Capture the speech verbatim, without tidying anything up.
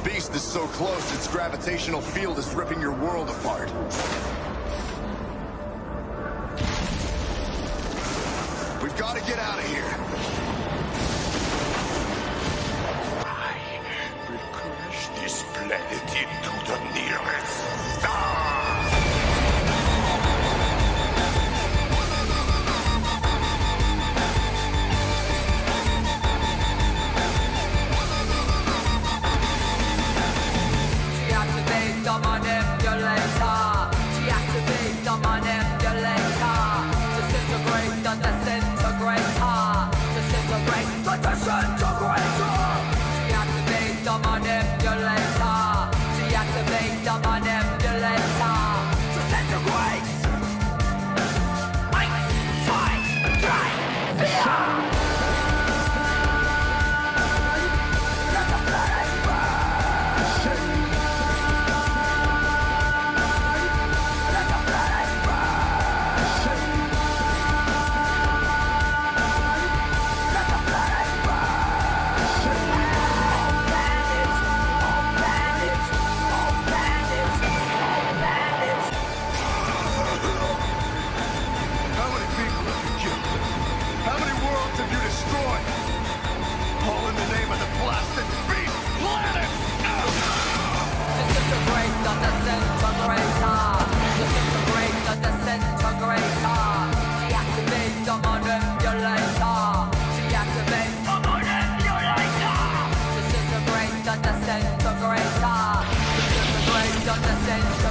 beast is so close, its gravitational field is ripping your world apart. We've got to get out of here. I will crush this planet into the nearest star. Deactivate the manipulator. Deactivate the manipulator. Disintegrate the disintegrator. Disintegrate the disintegrator. Deactivate the manipulator. Deactivate the manipulator. Disintegrate. Eins, zwei, drei, vier. Let the planet burn. Let the planet burn. Let the planet burn. All planets, all planets, all planets, all planets. How many people have you killed? How many worlds have you destroyed? All in the name of the blasted beast planet! Disintegrate the disintegrator. Disintegrate the disintegrator. Deactivate the manipulator. Deactivate the manipulator. Disintegrate the disintegrator. Disintegrate the disintegrator.